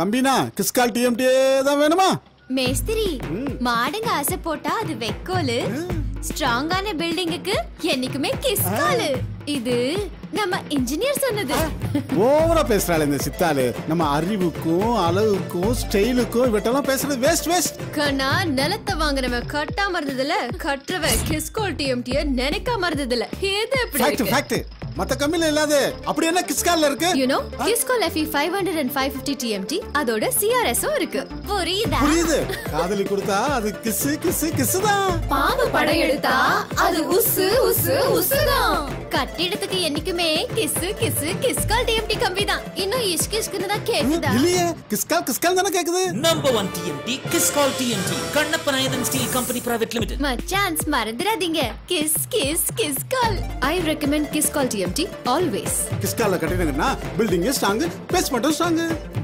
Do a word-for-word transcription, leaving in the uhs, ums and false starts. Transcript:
கம்பினா Kiskal TMT தான் வேணுமா? மேஸ்திரி மாடுங்க ஆசை போட்டா அது வெக்கோலு, ஸ்ட்ராங்கான பில்டிங்குக்கு என்னைக்குமே கிஸ்காலு. இது நம்ம இன்ஜினியர் சொன்னது. ஓவரா பேசுறாள் இந்த சித்தாளு. நம்ம அறிவுக்கும் அளவுக்கும் ஸ்டைலுக்கும் இவட்டெல்லாம் பேசுறது வேஸ்ட் வேஸ்ட். கண்ணா நிலத்தை வாங்குறவன் கட்டாம இருந்ததுல, கட்டுறவன் கிஸ்கால் டிஎம்டிய நினைக்காம இருந்ததுல. இது எப்படி ஃபேக்ட் ஃபேக்ட். மத்த கம்பில இல்லாத அப்படி என்ன கிஸ்கால்ல இருக்கு? you know Kiscol F E five hundred and five fifty T M T அதோட C R S உம் இருக்கு. புரியுதா? புரியுது. காதலி கொடுத்தா அது கிஸ் கிஸ் கிஸ் தான். பாம்பு படையெடுத்தா அது உசு உசு உசுதான். கட்டிடத்துக்கு என்னைக்குமே Kis Kis Kiscol T M T கம்பி தான். இன்னும் இஷ்க் இஷ்க்னு தான் கேக்குதா? இல்லையே, கிஸ்கால் கிஸ்கால் தான கேக்குது. Number one T M T Kiscol T M T Kannappa Nayagan steel company private limited. மச்சான்ஸ் மறந்துடாதீங்க. Kis Kis Kiscol. I recommend Kiscol T M T always. கிஸ்கால்ல கட்டினீங்கன்னா பில்டிங் ஸ்ட்ராங், பேஸ்மெண்ட்டும் ஸ்ட்ராங்.